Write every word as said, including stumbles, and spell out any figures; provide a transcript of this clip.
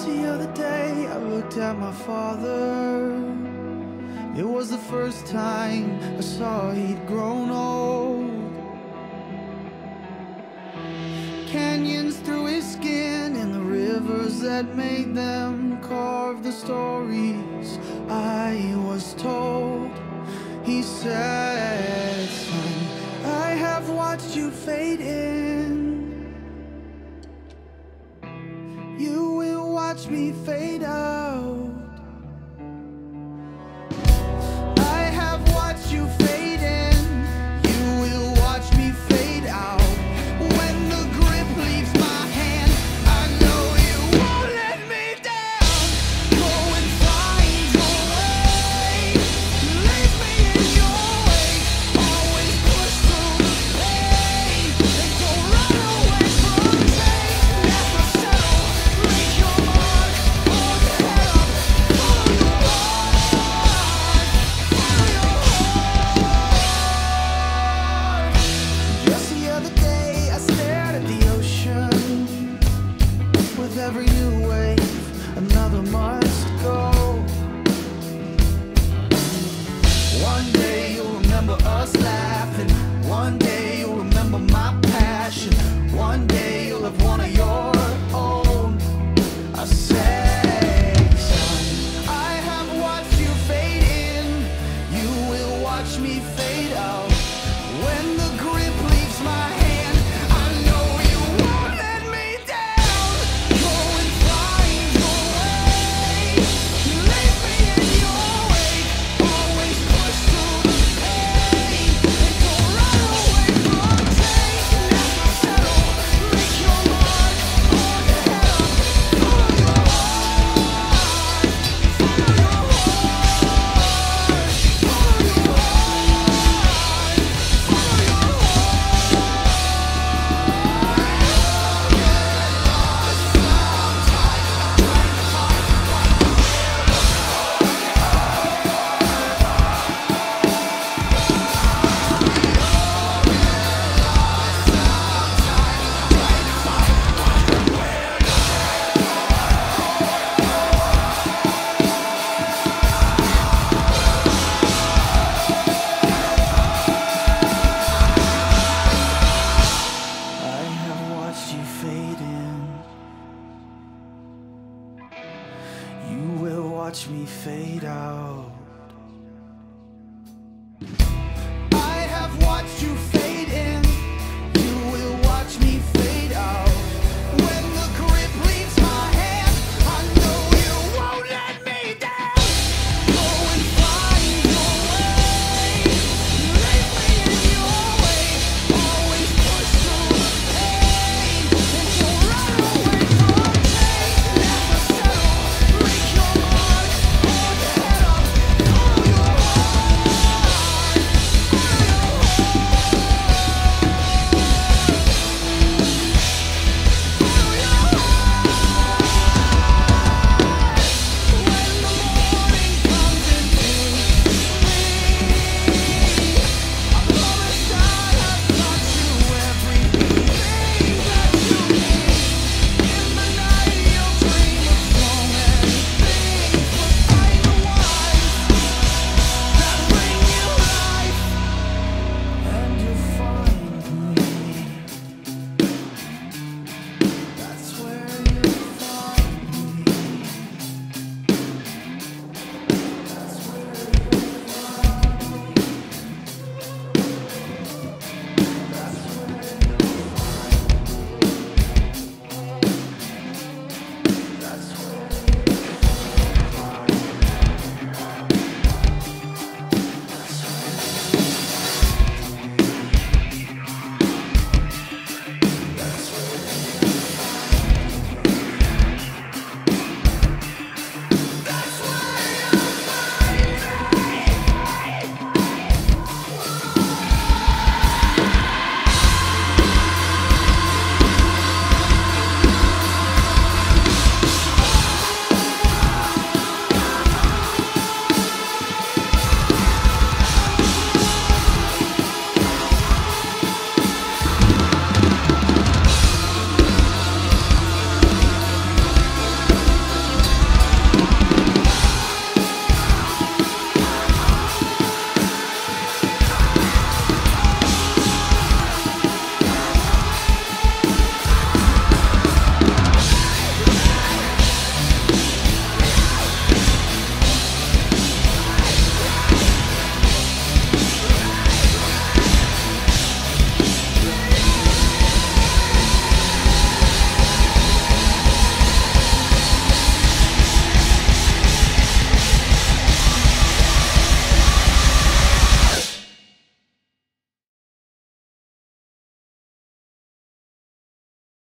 Just the other day I looked at my father. It was the first time I saw he'd grown old. Canyons through his skin and the rivers that made them carve the stories I was told. He said, son, I have watched you fade in. You will watch me fade out. I have watched you fade in. You will watch me fade out. When the grip leaves my hand, I know you won't let me down. Go and find your way. Leave me in your wake. Always push through the pain. And don't run away from pain. Never settle. Make your mark. Hold your head up. Follow your heart. Follow your heart. Just the other day I stared at the ocean. With every new wave, another must go. One day you'll remember us laughing. One day you'll remember my passion. One day you'll have one of your own. I say, son, I have watched you fade in. You will watch me fade out. When the grip leaves my hand, I know you won't let me down. Go and find your way. Leave me in your wake. Always push through the pain. And don't run away from change. Never settle. Make your mark. Hold your head up. Follow your heart. Follow your heart. Follow your heart. Follow your I have watched you fade in. You will watch me fade out.